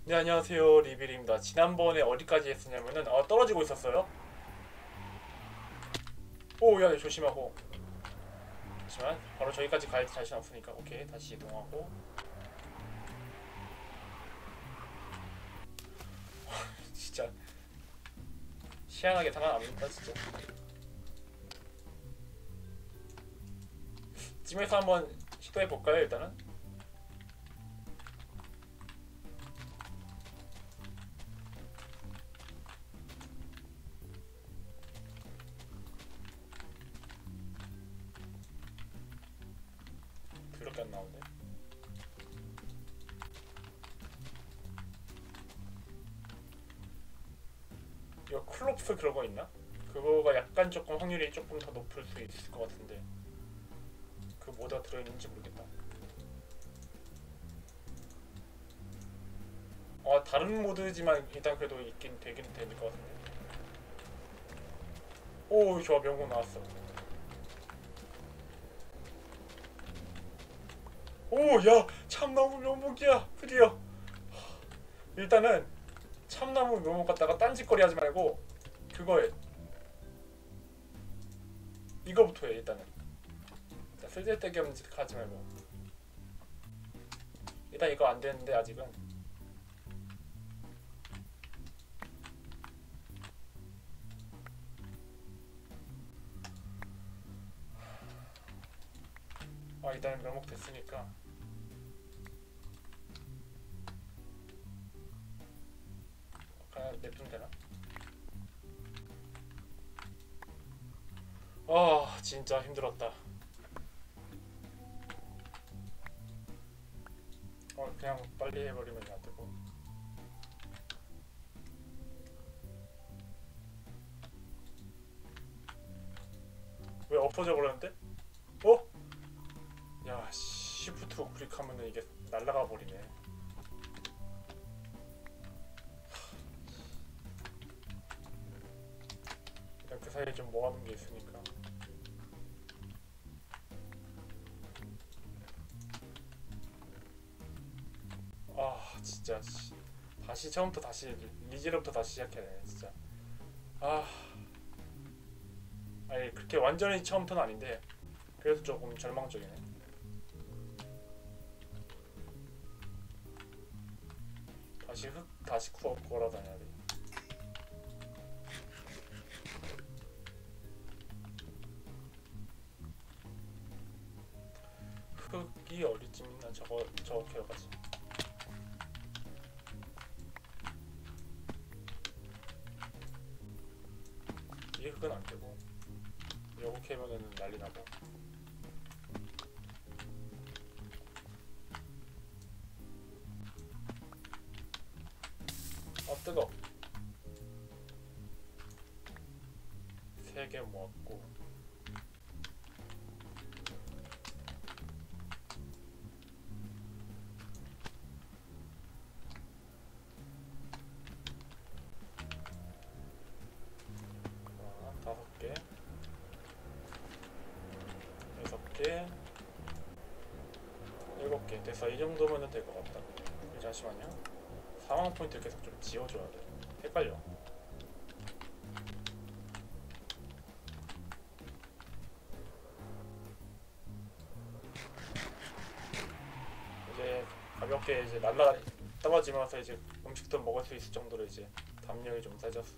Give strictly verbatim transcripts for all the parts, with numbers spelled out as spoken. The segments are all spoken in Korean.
네, 안녕하세요. 리빌입니다. 지난번에 어디까지 했었냐면은 어, 떨어지고 있었어요. 오, 야, 조심하고. 하지만 바로 저기까지 갈 자신 없으니까 오케이, 다시 이동하고. 진짜 희한하게 살아납니다, 진짜. 찜에서 한번 시도해 볼까요, 일단은? 그렇게 안 나오네. 이거 클롭스 그런 거 있나? 그거가 약간 조금 확률이 조금 더 높을 수 있을 것 같은데 그 뭐가 들어있는지 모르겠다. 어, 다른 모드지만 일단 그래도 있긴 되긴 될 것 같은데. 오, 좋아, 명공 나왔어. 오, 야, 참나무 묘목이야, 드디어. 일단은 참나무 묘목 갖다가 딴짓거리 하지 말고 그거에 이거부터 해. 일단은 자, 쓸데기 없는 짓 하지 말고. 일단 이거 안 되는데 아직은. 아, 일단 묘목 됐으니까. 그냥 냅두면 되나? 아, 진짜 힘들었다. 어, 그냥 빨리 해버리면 안 되고. 왜 엎어져 버렸는데? 어? 야, 시프트 우클릭하면은 이게 날라가 버리네. 일단 그 사이에 좀 모아놓은 게 있으니까. 아, 진짜 씨. 다시 처음부터 다시 리즈부터 다시 시작해야 돼 진짜. 아, 아니 그렇게 완전히 처음부터는 아닌데 그래도 조금 절망적이네. 다시 흙 다시 구워 구하러 다녀야 돼. 흙이 어디쯤 있나? 저거 저거 캐러가지. 이 흙은 안 되고 요거 캐면은 난리 나고. 아, 뜨거. 세 개 모았고. 아, 다섯 개, 여섯 개, 일곱 개 됐어. 이 정도면은 될 것 같다. 잠시만요. 상황 포인트 계속 좀 지워줘야 돼. 헷갈려. 이제 가볍게 이제 날라 떨어지면서 이제 음식도 먹을 수 있을 정도로 이제 담력이 좀 세졌어.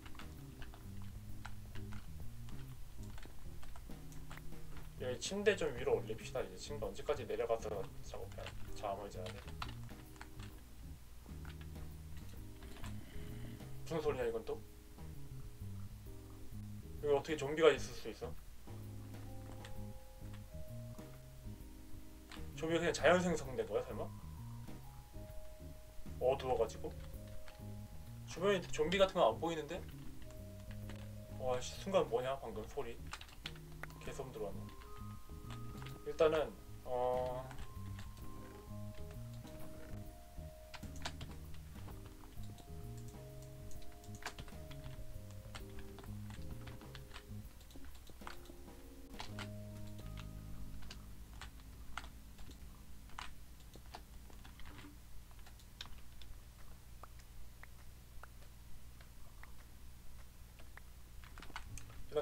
여기 침대 좀 위로 올립시다. 이제 침대 언제까지 내려가서 작업해 잠을 자야 돼. 무슨 소리냐 이건 또? 여기 어떻게 좀비가 있을 수 있어? 좀비 그냥 자연 생성된 거야 설마? 어두워가지고? 주변에 좀비 같은 거 안 보이는데? 와, 순간 뭐냐 방금 소리. 개소음 들어왔네. 일단은 어...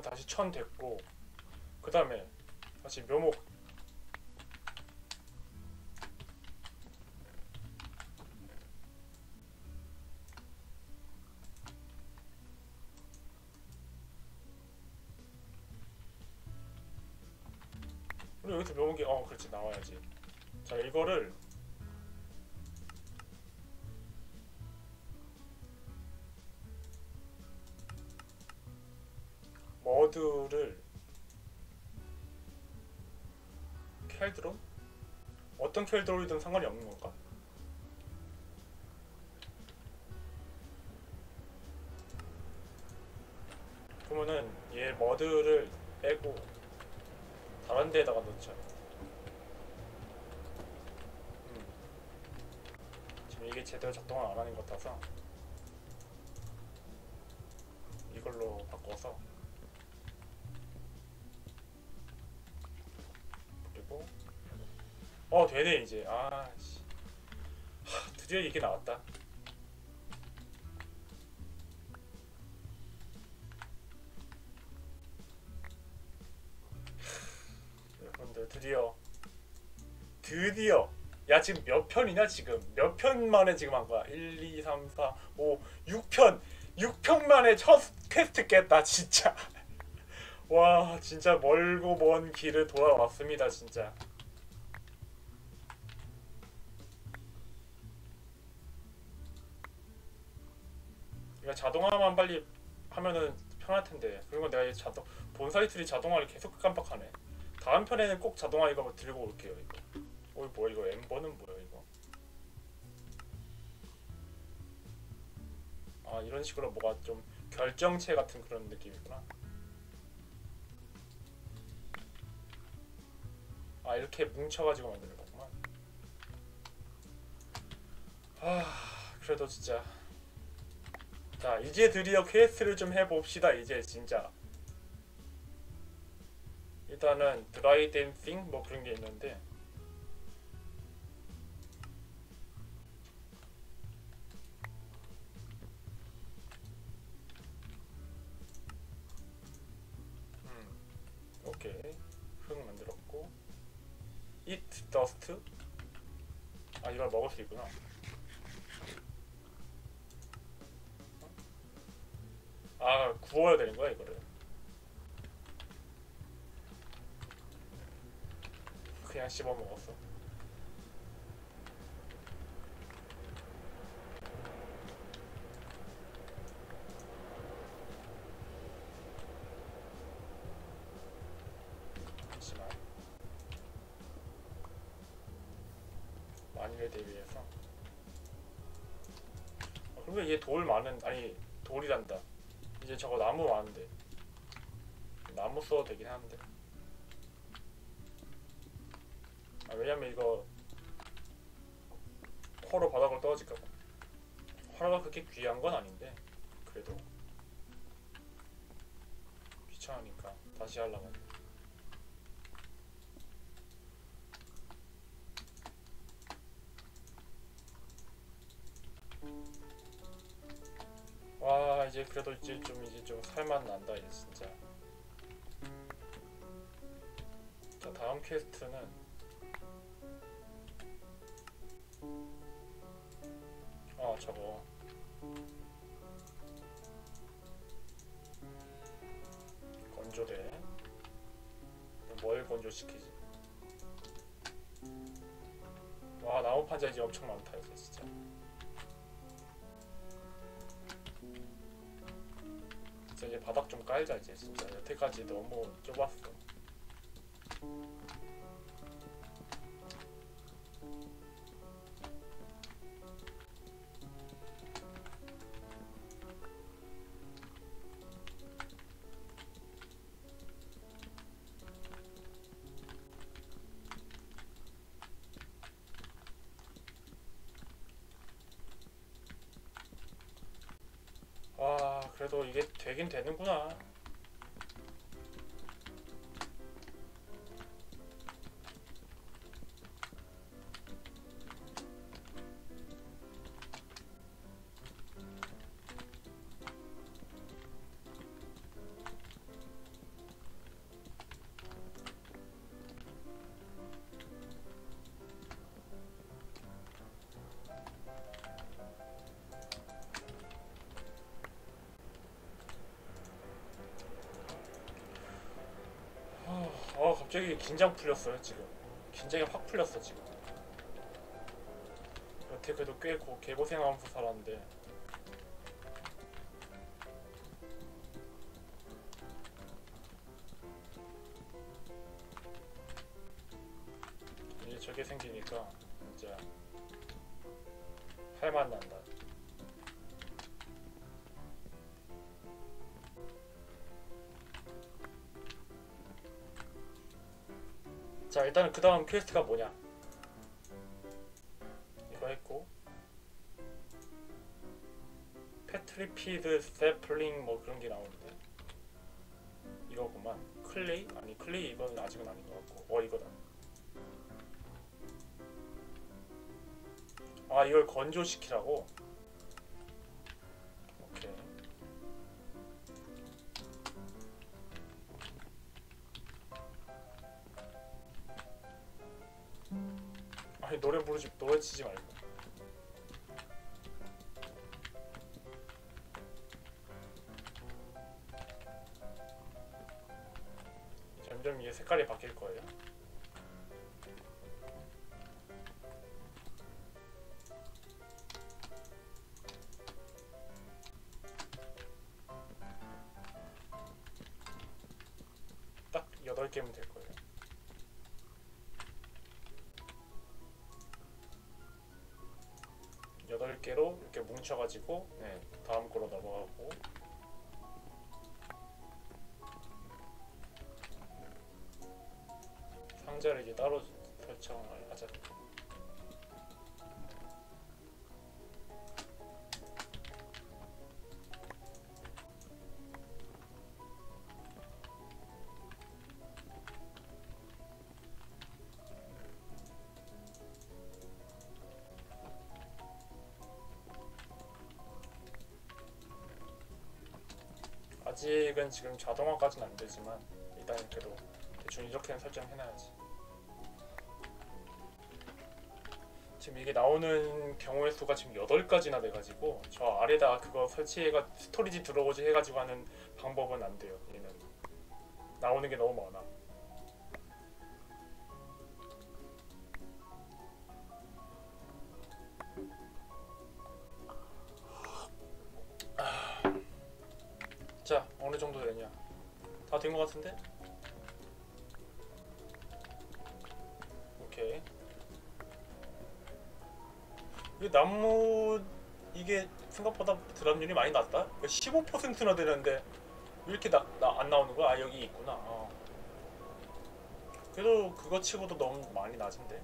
다시 천 됐고, 그 다음에 다시 묘목 그리고 여기서 묘목이 어 그렇지 나와야지. 자 이거를 머드를 켈드론? 어떤 켈드론이든 상관이 없는 건가? 그러면은 얘 머드를 빼고 다른 데에다가 넣자. 음. 지금 이게 제대로 작동을 안 하는 것 같아서 이걸로 바꿔서 그리고 어 되네 이제. 아씨 드디어 이게 나왔다. 여러분들 드디어 드디어 야 지금 몇 편이냐 지금 몇 편 만에 지금 한 거야. 일, 이, 삼, 사, 오, 육 편 육 편 만에 첫 퀘스트 깼다 진짜. 와 진짜 멀고 먼 길을 돌아왔습니다 진짜. 이거 자동화만 빨리 하면은 편할 텐데. 그리고 내가 이 자동 본사이 트리 자동화를 계속 깜빡하네. 다음 편에는 꼭 자동화 이거 들고 올게요 이거. 어 뭐야 이거 엠버는 뭐야 이거. 아 이런 식으로 뭐가 좀 결정체 같은 그런 느낌이구나. 아 이렇게 뭉쳐가지고 만드는 거구만. 아 그래도 진짜 자 이제 드디어 퀘스트를 좀 해봅시다 이제 진짜. 일단은 드라이 댄싱 뭐 그런 게 있는데 음 오케이 흙 만들었고 eat dust 아 이걸 먹을 수 있구나. 아 구워야 되는 거야 이거를. 그냥 씹어 먹었어. 잠시만. 만일에 대비해서. 아, 그러면 얘 돌 많은 아니 돌이란다. 이제 저거 나무 많은데 나무 써도 되긴 하는데. 아, 왜냐면 이거 화로 바닥으로 떨어질까봐. 화로가 그렇게 귀한 건 아닌데 그래도 귀찮으니까 다시 하려면. 와 이제 그래도 이제 좀 이제 좀 살맛 난다 이제 진짜. 자 다음 퀘스트는 아 저거 건조대. 뭘 건조시키지? 와 나무 판자 이제 엄청 많다 이제 진짜. 진짜 이제 바닥 좀 깔자 이제 진짜. 여태까지 너무 좁았어. 와 그래도 이게 되긴 되는구나. 갑자기 긴장 풀렸어요 지금. 긴장이 확 풀렸어 지금. 여태 그래도 꽤 고, 개고생하면서 살았는데 이제 저게 생기니까 진짜 할맛 난다. 자 일단은 그 다음 퀘스트가 뭐냐, 이거 했고 패트리피드 세플링 뭐 그런 게 나오는데 이거구만. 클레이? 아니 클레이 이건 아직은 아닌 것 같고. 어 이거다. 아 이걸 건조시키라고? 오케이. 아니 노래 부르지, 노래 치지 말고. 점점 이게 색깔이 바뀔 거예요. 딱 여덟 개면 될 거예요. 여덟 개로 이렇게 뭉쳐가지고 네, 다음 거로 넘어가고. 상자를 이제 따로 설정을 하자. 아직은 지금 자동화까지는 안 되지만 일단 그래도 대충 이렇게는 설정해놔야지. 지금 이게 나오는 경우의 수가 지금 여덟 가지나 돼가지고 저 아래다 그거 설치해가 스토리지 들어오지 해가지고 하는 방법은 안 돼요. 얘는 나오는 게 너무 많아. 자 어느 정도 되냐? 다 된 것 같은데? 오케이. 이 나무 이게 생각보다 드랍률이 많이 낮다? 십오 퍼센트나 되는데 왜 이렇게 나, 나, 안 나오는 거야? 아 여기 있구나. 어. 그래도 그거 치고도 너무 많이 낮은데.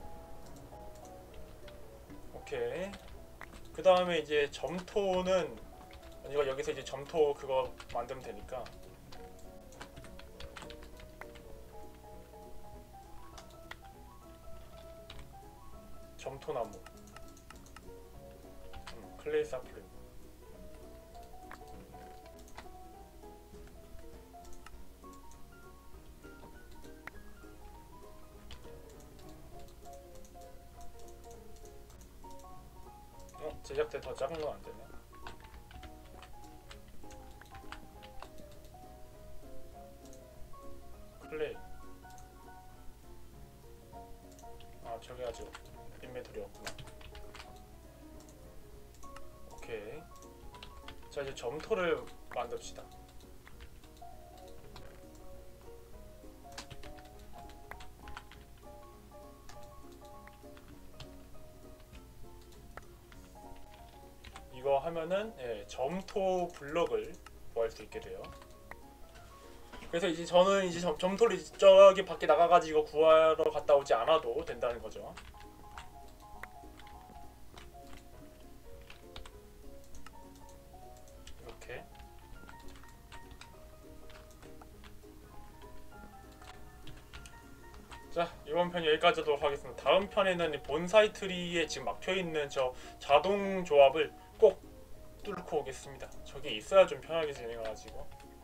오케이. 그 다음에 이제 점토는 이거 여기서 이제 점토 그거 만들면 되니까 점토나무, 음, 클레이 사플링. 어? 제작대 더 작은 건 안 되네. 클레이. 아 저게 아주 인벤토리였구나. 오케이. 자 이제 점토를 만듭시다. 이거 하면은 예, 점토 블럭을 구할 수 있게 돼요. 그래서 이제 저는 이제 점, 점토를 저기 밖에 나가가지고 구하러 갔다 오지 않아도 된다는 거죠. 이렇게. 자 이번 편 여기까지 하도록 하겠습니다. 다음 편에는 본사이 트리에 지금 막혀있는 저 자동 조합을 꼭 뚫고 오겠습니다. 저게 있어야 좀 편하게 진행해가지고.